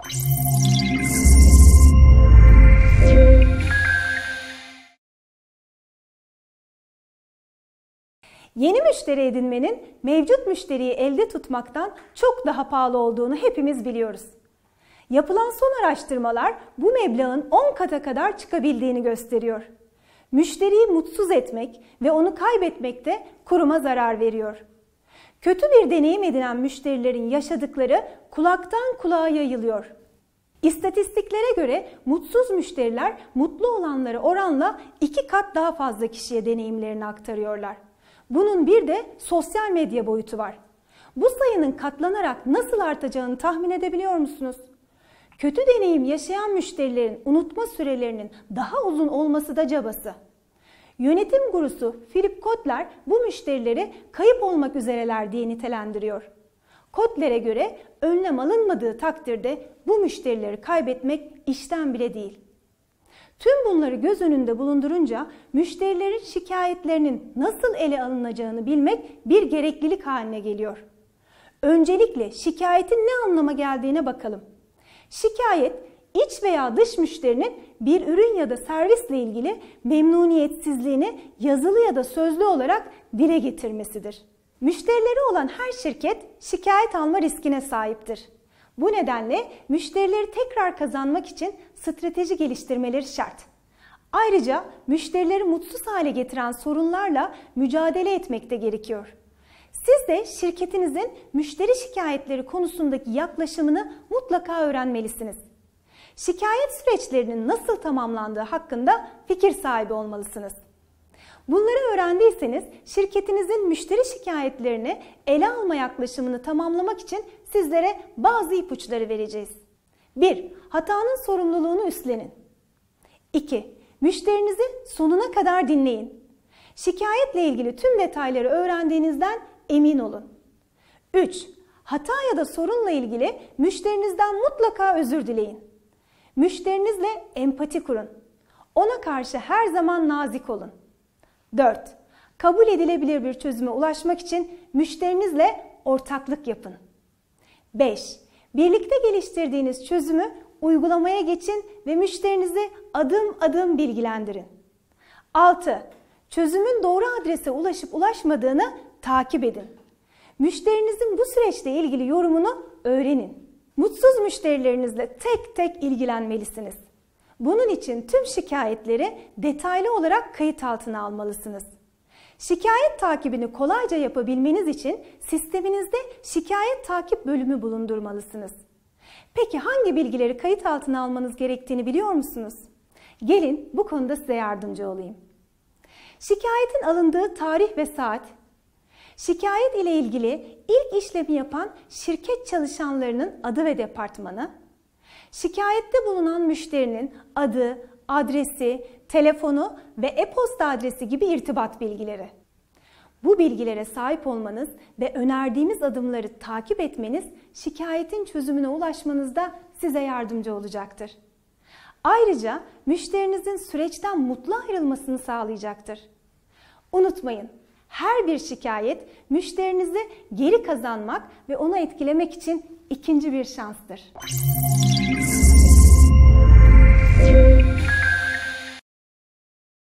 Yeni müşteri edinmenin mevcut müşteriyi elde tutmaktan çok daha pahalı olduğunu hepimiz biliyoruz. Yapılan son araştırmalar bu meblağın 10 kata kadar çıkabildiğini gösteriyor. Müşteriyi mutsuz etmek ve onu kaybetmek de kuruma zarar veriyor. Kötü bir deneyim edinen müşterilerin yaşadıkları kulaktan kulağa yayılıyor. İstatistiklere göre mutsuz müşteriler mutlu olanlara oranla 2 kat daha fazla kişiye deneyimlerini aktarıyorlar. Bunun bir de sosyal medya boyutu var. Bu sayının katlanarak nasıl artacağını tahmin edebiliyor musunuz? Kötü deneyim yaşayan müşterilerin unutma sürelerinin daha uzun olması da cabası. Yönetim gurusu Philip Kotler bu müşterileri kayıp olmak üzereler diye nitelendiriyor. Kotler'e göre önlem alınmadığı takdirde bu müşterileri kaybetmek işten bile değil. Tüm bunları göz önünde bulundurunca müşterilerin şikayetlerinin nasıl ele alınacağını bilmek bir gereklilik haline geliyor. Öncelikle şikayetin ne anlama geldiğine bakalım. Şikayet, iç veya dış müşterinin bir ürün ya da servisle ilgili memnuniyetsizliğini yazılı ya da sözlü olarak dile getirmesidir. Müşterileri olan her şirket şikayet alma riskine sahiptir. Bu nedenle müşterileri tekrar kazanmak için strateji geliştirmeleri şart. Ayrıca müşterileri mutsuz hale getiren sorunlarla mücadele etmek de gerekiyor. Siz de şirketinizin müşteri şikayetleri konusundaki yaklaşımını mutlaka öğrenmelisiniz. Şikayet süreçlerinin nasıl tamamlandığı hakkında fikir sahibi olmalısınız. Bunları öğrendiyseniz şirketinizin müşteri şikayetlerini ele alma yaklaşımını tamamlamak için sizlere bazı ipuçları vereceğiz. 1. Hatanın sorumluluğunu üstlenin. 2. Müşterinizi sonuna kadar dinleyin. Şikayetle ilgili tüm detayları öğrendiğinizden emin olun. 3. Hata ya da sorunla ilgili müşterinizden mutlaka özür dileyin. Müşterinizle empati kurun. Ona karşı her zaman nazik olun. 4. Kabul edilebilir bir çözüme ulaşmak için müşterinizle ortaklık yapın. 5. Birlikte geliştirdiğiniz çözümü uygulamaya geçin ve müşterinizi adım adım bilgilendirin. 6. Çözümün doğru adrese ulaşıp ulaşmadığını takip edin. Müşterinizin bu süreçle ilgili yorumunu öğrenin. Mutsuz müşterilerinizle tek tek ilgilenmelisiniz. Bunun için tüm şikayetleri detaylı olarak kayıt altına almalısınız. Şikayet takibini kolayca yapabilmeniz için sisteminizde şikayet takip bölümü bulundurmalısınız. Peki hangi bilgileri kayıt altına almanız gerektiğini biliyor musunuz? Gelin bu konuda size yardımcı olayım. Şikayetin alındığı tarih ve saat, şikayet ile ilgili ilk işlemi yapan şirket çalışanlarının adı ve departmanı, şikayette bulunan müşterinin adı, adresi, telefonu ve e-posta adresi gibi irtibat bilgileri. Bu bilgilere sahip olmanız ve önerdiğimiz adımları takip etmeniz şikayetin çözümüne ulaşmanızda size yardımcı olacaktır. Ayrıca müşterinizin süreçten mutlu ayrılmasını sağlayacaktır. Unutmayın, her bir şikayet müşterinizi geri kazanmak ve onu etkilemek için ikinci bir şanstır.